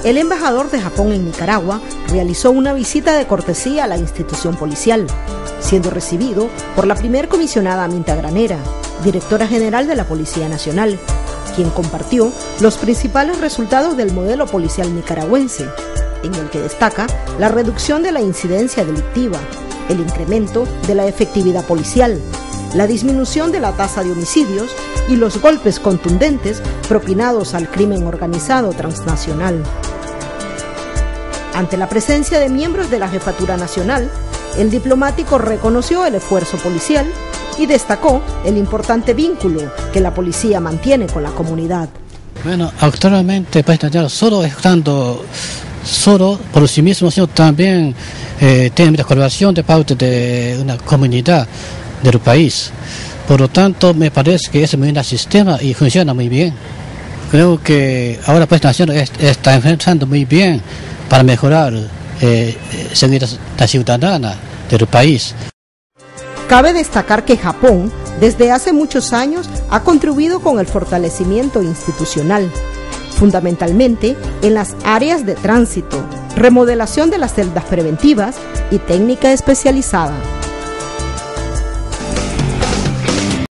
el embajador de Japón en Nicaragua realizó una visita de cortesía a la institución policial, siendo recibido por la primer comisionada Aminta Granera, directora general de la Policía Nacional, quien compartió los principales resultados del modelo policial nicaragüense, en el que destaca la reducción de la incidencia delictiva, el incremento de la efectividad policial, la disminución de la tasa de homicidios y los golpes contundentes propinados al crimen organizado transnacional. Ante la presencia de miembros de la Jefatura Nacional, el diplomático reconoció el esfuerzo policial y destacó el importante vínculo que la policía mantiene con la comunidad. Bueno, actualmente pues, solo por sí mismo, sino también tiene mucha colaboración de parte de una comunidad del país. Por lo tanto, me parece que es muy buen sistema y funciona muy bien. Creo que ahora pues Nación está enfrentando muy bien para mejorar seguridad ciudadana del país. Cabe destacar que Japón, desde hace muchos años, ha contribuido con el fortalecimiento institucional, fundamentalmente en las áreas de tránsito, remodelación de las celdas preventivas y técnica especializada.